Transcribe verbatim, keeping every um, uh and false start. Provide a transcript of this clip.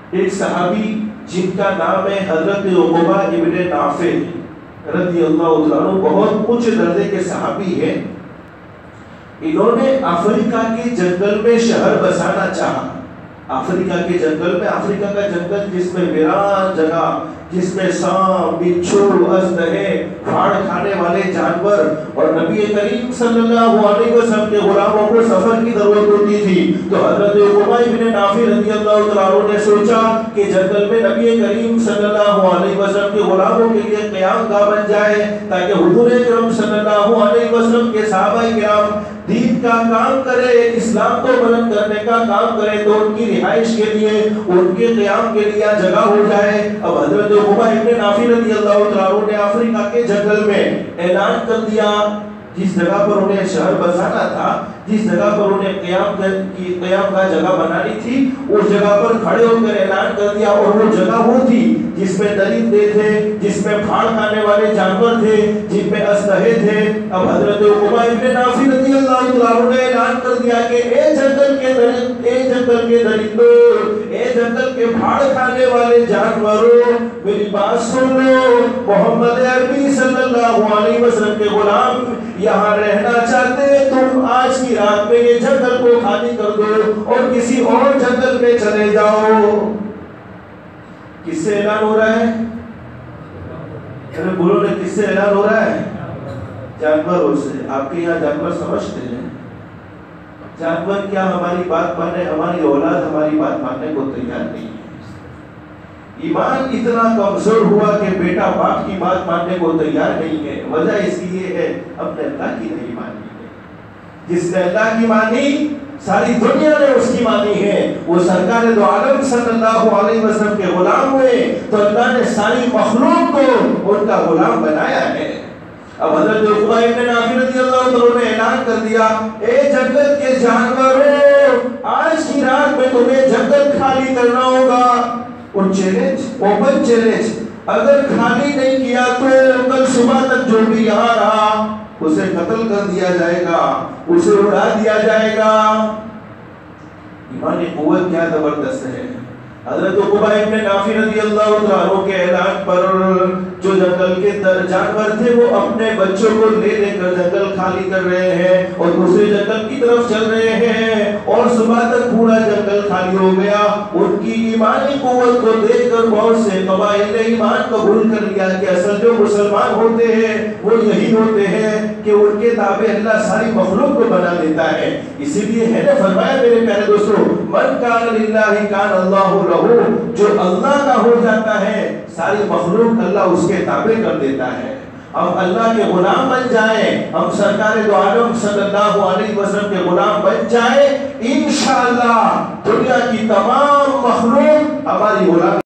ایک صحابی جن کا نام ہے حضرت عقبہ ابن نافع رضی اللہ عنہ، بہت اونچے درجے کے صحابی ہیں. انہوں نے افریقہ کے جنگل میں شہر بسانا چاہا. افریقہ کے جنگل میں، افریقہ کا جنگل جس میں ویران جگہ، جس میں سانپ، بچھو، اژدہے، پھاڑ کھانے والے جانور، اور نبی کریم صلی اللہ علیہ وسلم کے غلاموں کو سفر کی ضرورت ہوتی تھی. تو حضرت عقبہ ابن نافع رضی اللہ عنہ نے سوچا کہ جنگل میں نبی کریم صلی اللہ علیہ وسلم کے غلاموں کے لیے قیام گاہ بن جائے، تاکہ حضور اکرم صلی اللہ علیہ وسلم کے صحابہ کرام دین کا کام کرے، اسلام کو بلند کرنے کا کام کرے، تو ان کی رہائش کے لیے، ان کے قیام کے لیے جگہ ہو جائے. اب حضرت عقبہ ابن نافع رضی اللہ عنہ نے افریقہ کے جنگل میں اعلان کر دیا، جس جگہ پر انہیں شہر بسانا تھا، جس جگہ پر انہیں قیام کی قیام کا جگہ بنانی تھی، اس جگہ پر کھڑے ہو کر اعلان کر دیا. اور وہ جگہ وہ تھی جس میں درندے تھے، جس میں پھاڑ کھانے والے جانور تھے، جن میں اژدہے تھے. اب حضرت عقبہ ابن نافع رضی اللہ عنہ نے اعلان کر دیا کہ اے جنگل کے درند، اے جنگل کے درندوں، اے جنگل کے پھاڑ کھانے والے جانوروں، میری بات سن لو. محمد عربی صلی اللہ علیہ وسلم کے غلام یہاں رہنا چاہتے ہیں، تم آج کی رات میں یہ جنگل کو خالی کر دو اور کسی اور جنگل میں چلے جاؤ. کس سے اعلان ہو رہا ہے؟ ارے بولو نا، کس سے اعلان ہو رہا ہے؟ جانوروں سے. آپ کے یہاں جانور سمجھتے ہیں؟ جانور کیا ہماری بات ماننے، ہماری اولاد ہماری بات ماننے کو تیار نہیں ہے. ایمان اتنا کمزور ہوا کہ بیٹا باپ کی بات ماننے کو تیار نہیں ہے. وجہ اس کی یہ ہے، ہم نے اللہ کی نہیں مانی ہے. جس نے اللہ کی مانی، ساری دنیا نے اس کی مانی ہے. وہ سرکار دو عالم صلی اللہ علیہ وسلم کے غلام ہوئے تو اللہ نے ساری مخلوق کو ان کا غلام بنایا ہے. اب حضرت عقبہ ابن نافع رضی اللہ عنہ نے اعلان کر دیا، اے جنگل کے جانوروں، آج کی رات میں تمہیں جنگل خالی کرنا ہوگا. اور چیلنج، اوپن چیلنج، اگر خالی نہیں کیا تو کل صبح تک جو بھی یہاں رہا اسے قتل کر دیا جائے گا، اسے اڑا دیا جائے گا. ایمانی قوت کیا زبردست ہے. حضرت عقبہ ابن نافع رضی اللہ عنہ کے اعلان پر جو جنگل کے جانور تھے وہ اپنے بچوں کو لے لے کر جنگل خالی کر رہے ہیں اور دوسرے جنگل کی طرف چل رہے ہیں، اور صبح تک پورا جنگل خالی ہو گیا. ان کی ایمانی قوت کو دیکھ کر بہت سے قبائل نے ایمان قبول کر لیا کہ اصل جو مسلمان ہوتے ہیں وہ یہی ہوتے ہیں کہ ان کے تابع اللہ ساری مخلوق کو بنا دیتا ہے. اسی لیے ہے نے فرمایا میرے پیارے دوستو، من کان للہ کان اللہ لہ، جو اللہ کا ہو جاتا ہے ساری مخلوق اللہ اس کے تابع کر دیتا ہے. ہم اللہ کے غلام بن جائیں، ہم سرکار دو عالم صلی اللہ علیہ وسلم کے غلام بن جائیں، انشاءاللہ دنیا کی تمام مخلوق ہماری غلام